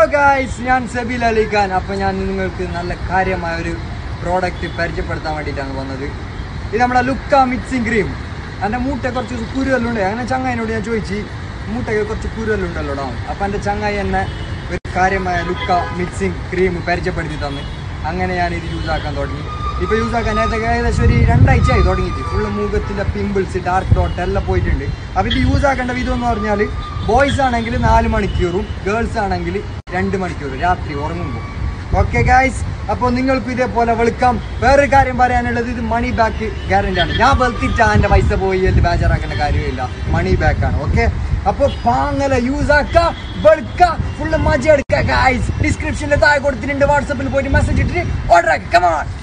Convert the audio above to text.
Hello guys, ഞാൻ സബീൽ അലി ഖാൻ. അപ്പോൾ ഞാൻ നിങ്ങൾക്ക് നല്ല കാര്യമായ ഒരു പ്രോഡക്റ്റ് പരിചയപ്പെടുത്താൻ വേണ്ടിയിട്ടാണ് വന്നത്. ഇത് നമ്മുടെ ലുക്ക മിക്സിങ് ക്രീം. എൻ്റെ മൂട്ട കുറച്ച് കുരുവല്ലുണ്ട്. അങ്ങനെ ചങ്ങായിനോട് ഞാൻ ചോദിച്ചു, മൂട്ടയ്ക്ക് കുറച്ച് കുരുവല്ലുണ്ടല്ലോടാ. അപ്പോൾ എൻ്റെ ചങ്ങായി എന്നെ ഒരു കാര്യമായ ലുക്ക മിക്സിങ് ക്രീം പരിചയപ്പെടുത്തി തന്ന്. അങ്ങനെ ഞാനിത് യൂസ് ആക്കാൻ തുടങ്ങി. ഇപ്പോൾ യൂസ് ആക്കാൻ ഏകദേശം ഒരു 2 ആഴ്ചയായി തുടങ്ങിയിട്ട്. ഫുള്ള് മുഖത്തിൻ്റെ പിമ്പിൾസ്, ഡാർക്ക് ഡോട്ട് എല്ലാം പോയിട്ടുണ്ട്. അപ്പോൾ ഇത് യൂസ് ആക്കേണ്ട വിധം എന്ന് പറഞ്ഞാൽ, ബോയ്സ് ആണെങ്കിൽ 4 മണിക്കൂറും ഗേൾസ് ആണെങ്കിൽ 2 മണിക്കൂറും രാത്രി ഉറങ്ങുമ്പോൾ. ഓക്കെ ഗായ്സ്, അപ്പോൾ നിങ്ങൾക്കും ഇതേപോലെ വെളുക്കാം. വേറൊരു കാര്യം പറയാനുള്ളത്, ഇത് മണി ബാക്ക് ഗ്യാരണ്ടി ആണ്. ഞാൻ വെളുത്തിട്ടാ എൻ്റെ പൈസ പോയി എന്ന് ബേജാറാക്കേണ്ട കാര്യമില്ല. മണി ബാക്കാണ്. ഓക്കെ, അപ്പോൾ പാങ്ങല യൂസ് ആക്കുക, വെളുക്കുക, ഫുള്ള് മജ എടുക്കുക ഗായ്സ്. ഡിസ്ക്രിപ്ഷനിൽ താഴെ കൊടുത്തിട്ടുണ്ട്. വാട്സപ്പിൽ പോയിട്ട് മെസ്സേജ് ഇട്ടിട്ട് ഓർഡർ ആക്കുക. കമോൺ.